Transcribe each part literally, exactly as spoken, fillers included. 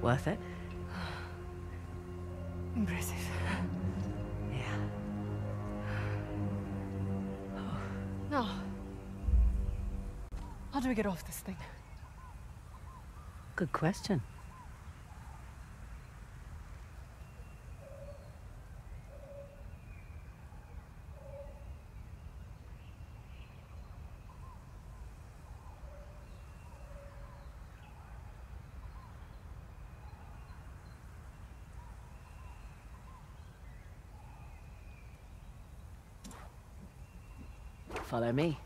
Worth it? Impressive. Yeah. Now, how do we get off this thing? Good question. Follow me.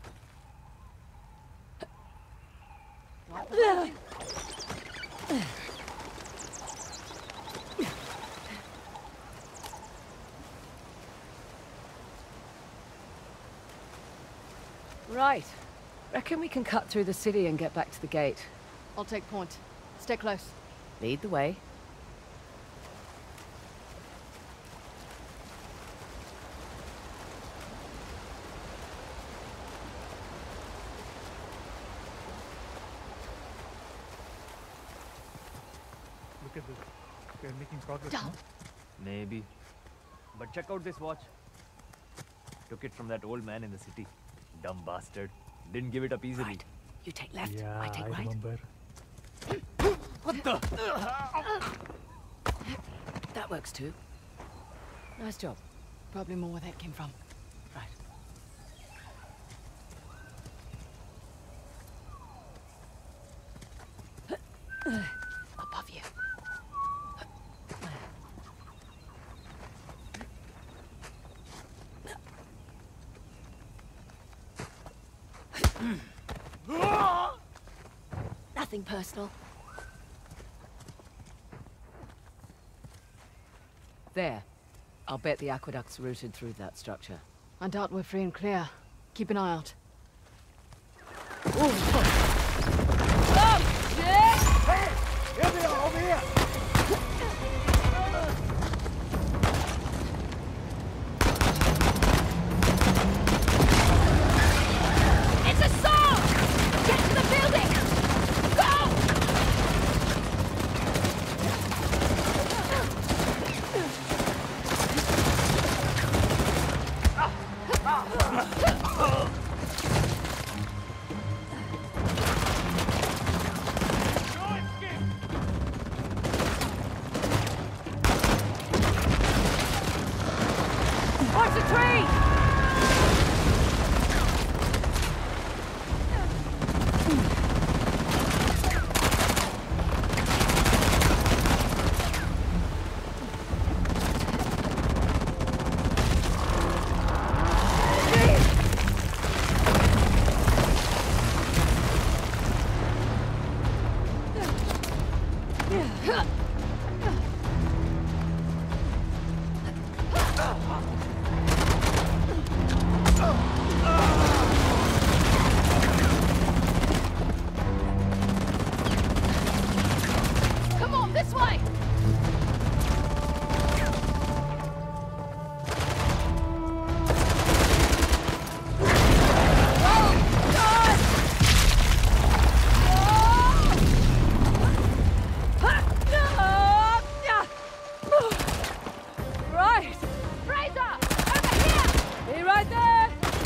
Right. Reckon we can cut through the city and get back to the gate. I'll take point. Stay close. Lead the way. Look at this. We're making progress, Down. no? Maybe. But check out this watch. Took it from that old man in the city. Dumb bastard. Didn't give it up easily. Right. You take left, Yeah, I take right. remember. What the? That works too. Nice job. Probably more where that came from. Right. Above you. Nothing personal. There. I'll bet the aqueduct's routed through that structure. I doubt we're free and clear. Keep an eye out. Here they are, over here! It's a song! Get to the building! Go! Watch the tree! Come on, this way! Right! Fraser! Over here! Be right there!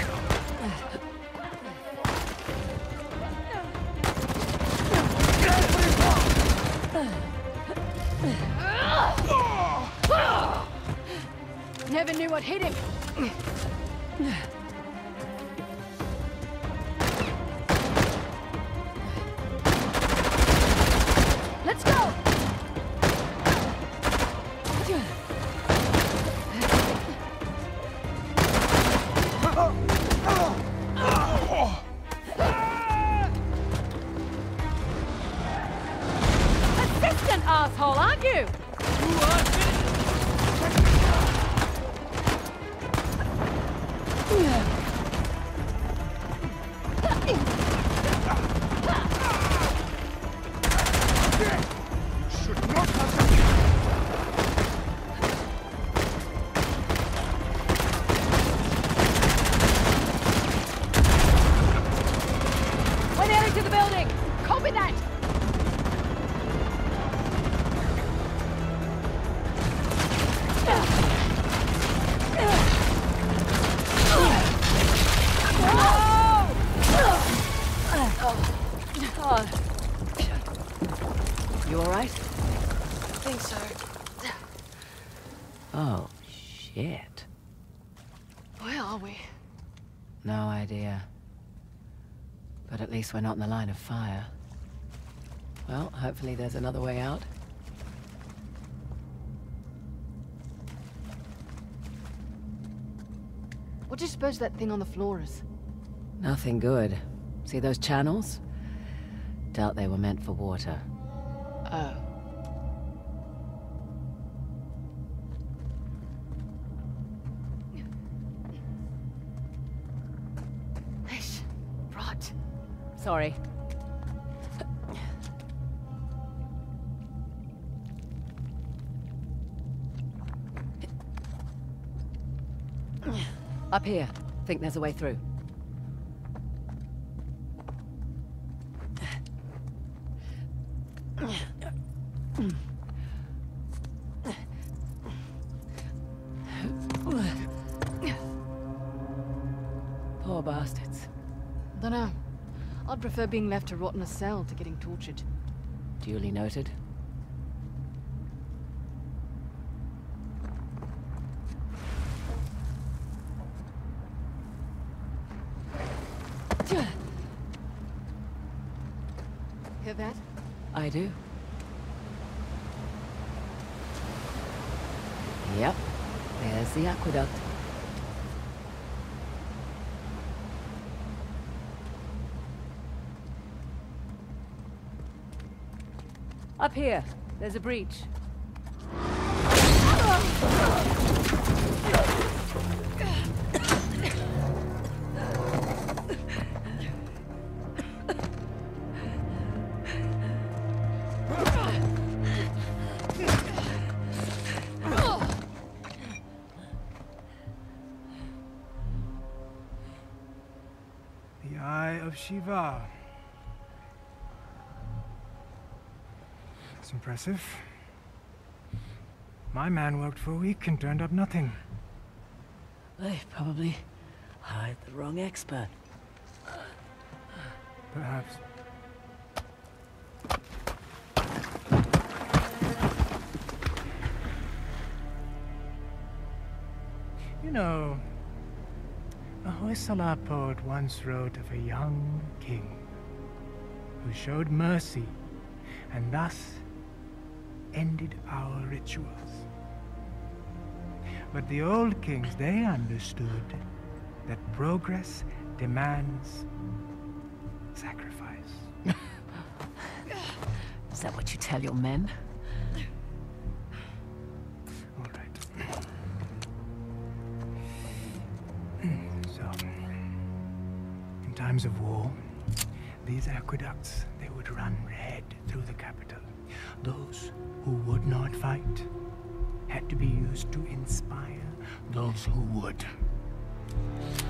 Never knew what hit him. Let's go! Assistant asshole, aren't you? Should not have... We're nearly to the building. Copy that. You all right? I think so. Oh, shit. Where are we? No idea. But at least we're not in the line of fire. Well, hopefully there's another way out. What do you suppose that thing on the floor is? Nothing good. See those channels? Doubt they were meant for water. Oh. Ish. Right. Sorry. Up here. Think there's a way through. Poor bastards. Dunno. I'd prefer being left to rot in a cell to getting tortured. Duly noted. Hear that? I do. Yep. There's the aqueduct. Up here. There's a breach. The Eye of Shiva. It's impressive. My man worked for a week and turned up nothing. They probably hired the wrong expert. Perhaps. You know, a Hoysala poet once wrote of a young king who showed mercy and thus ended our rituals. But the old kings, they understood that progress demands sacrifice. Is that what you tell your men? All right. So, in times of war, these aqueducts, they would run red through the capital. Those who would not fight had to be used to inspire those who would.